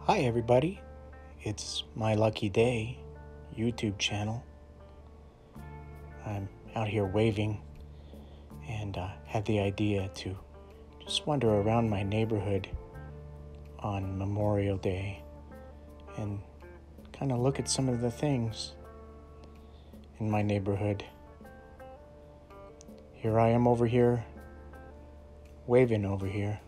Hi everybody, it's My Lucky Day YouTube channel. I'm out here waving and had the idea to just wander around my neighborhood on Memorial Day and kind of look at some of the things in my neighborhood. Here I am over here, waving over here.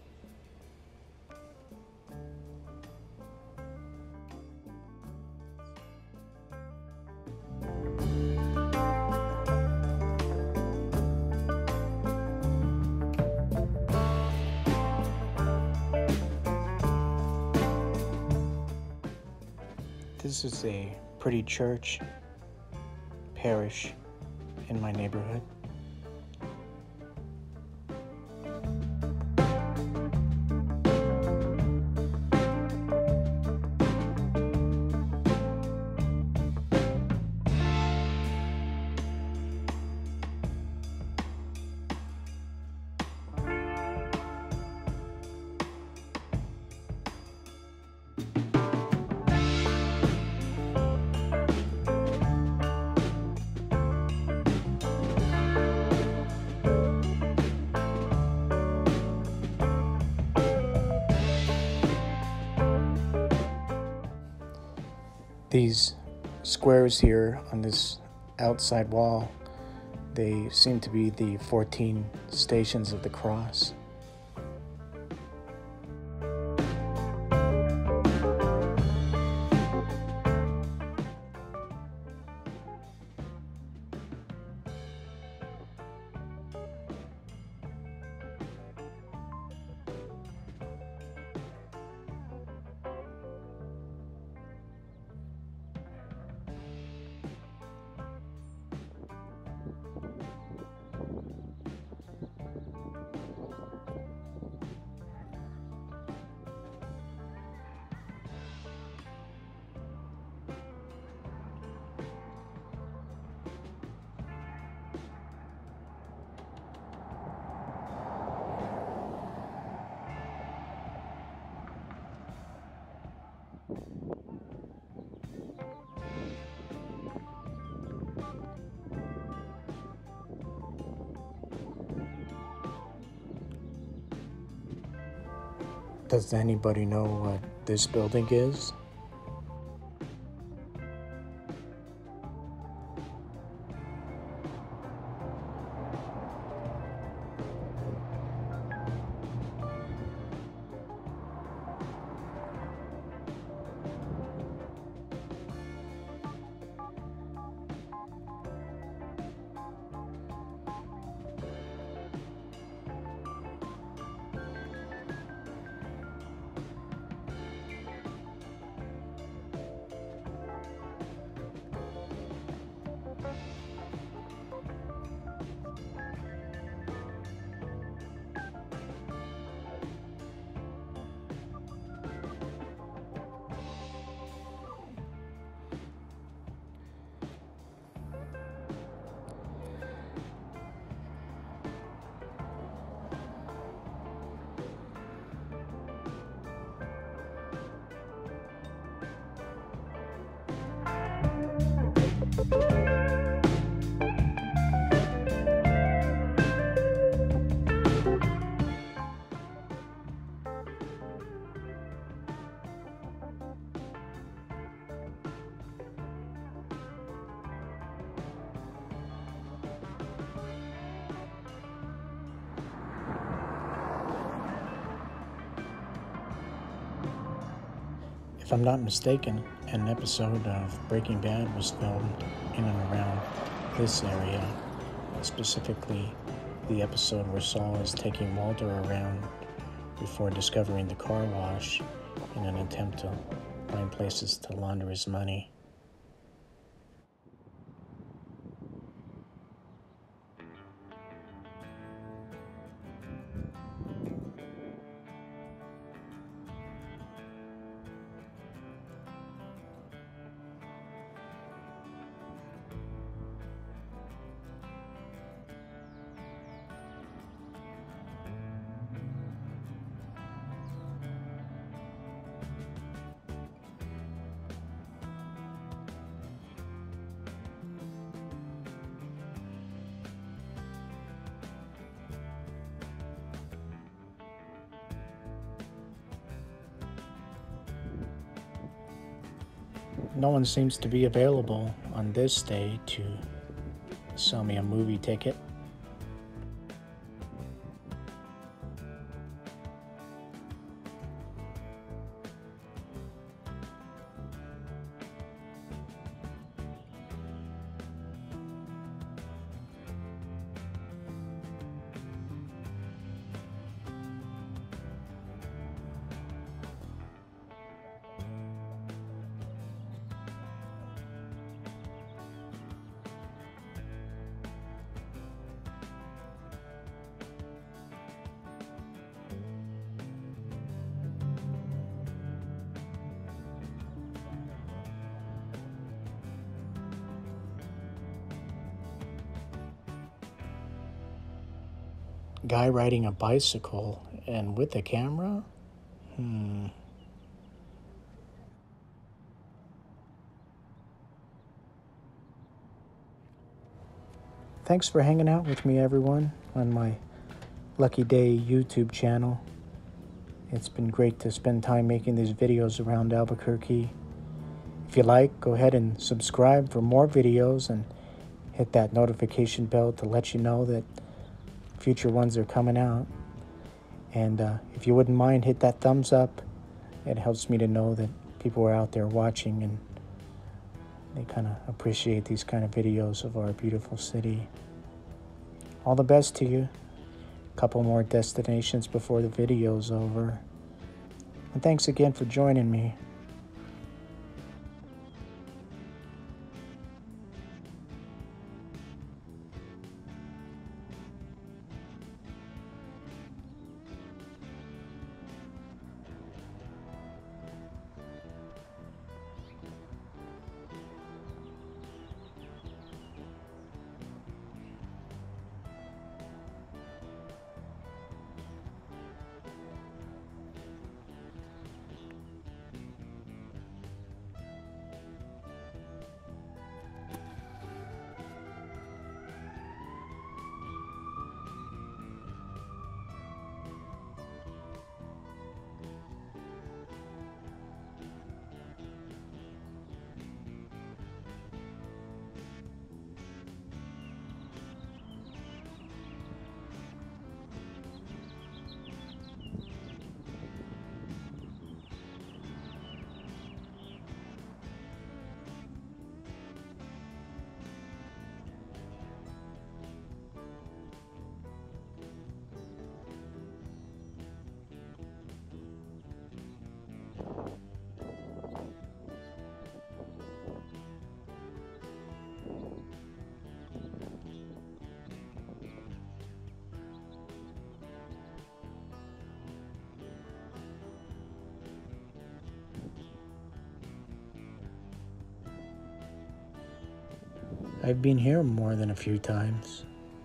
This is a pretty church, parish in my neighborhood. These squares here on this outside wall, they seem to be the 14 stations of the cross. Does anybody know what this building is? If I'm not mistaken, an episode of Breaking Bad was filmed in and around this area, specifically the episode where Saul is taking Walter around before discovering the car wash in an attempt to find places to launder his money. no one seems to be available on this day to sell me a movie ticket. Guy riding a bicycle and with a camera? Thanks for hanging out with me, everyone, on my Lucky Day YouTube channel. It's been great to spend time making these videos around Albuquerque. If you like, go ahead and subscribe for more videos and hit that notification bell to let you know that future ones are coming out. And if you wouldn't mind, hit that thumbs up. It helps me to know that people are out there watching and they kind of appreciate these kind of videos of our beautiful city. All the best to you. A couple more destinations before the video's over. And thanks again for joining me. I've been here more than a few times.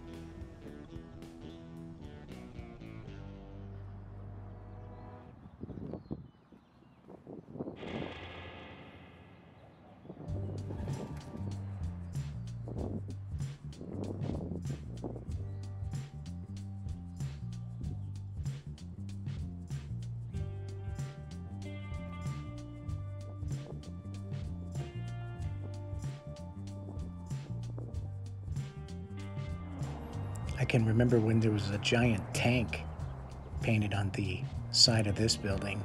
I can remember when there was a giant tank painted on the side of this building.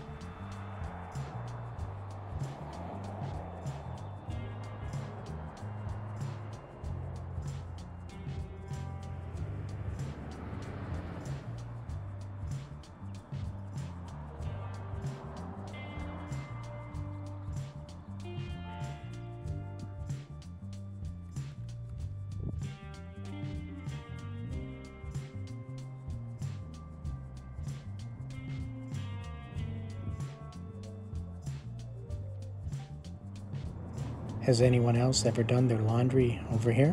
Has anyone else ever done their laundry over here?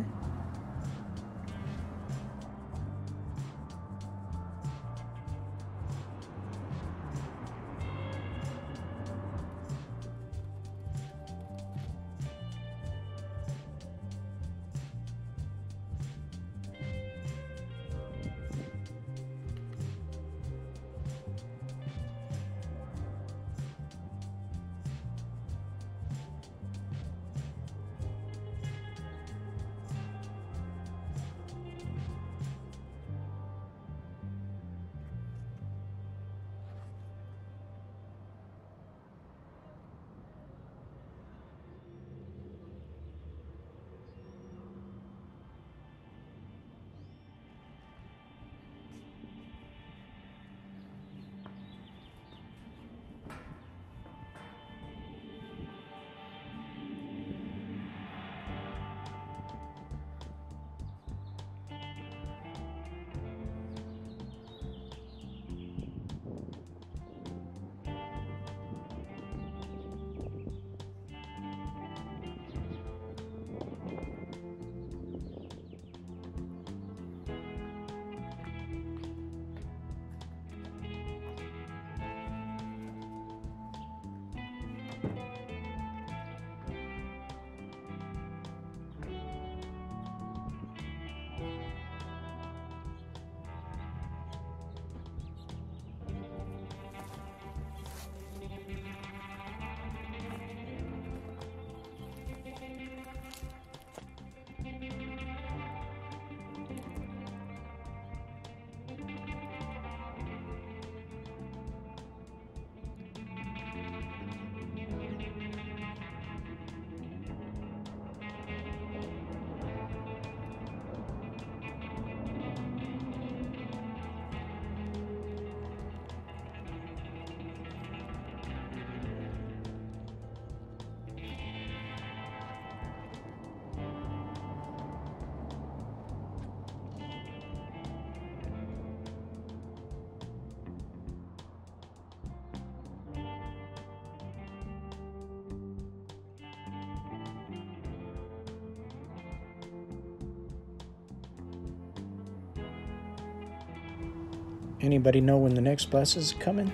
Anybody know when the next bus is coming?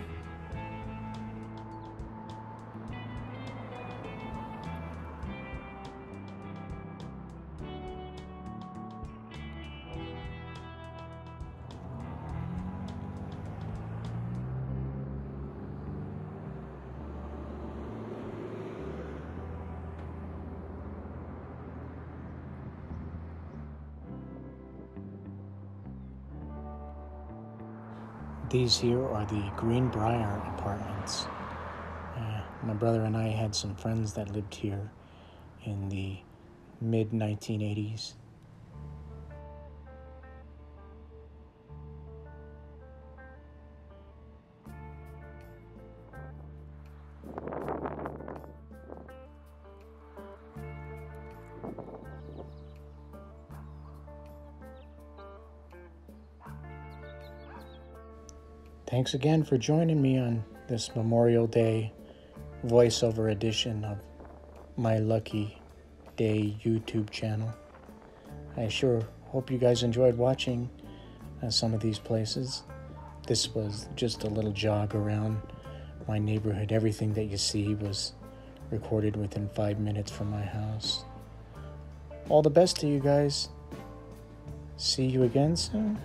These here are the Greenbrier apartments. My brother and I had some friends that lived here in the mid-1980s. Thanks again for joining me on this Memorial Day voiceover edition of my Lucky Day YouTube channel. I sure hope you guys enjoyed watching some of these places. This was just a little jog around my neighborhood. Everything that you see was recorded within 5 minutes from my house. All the best to you guys. See you again soon.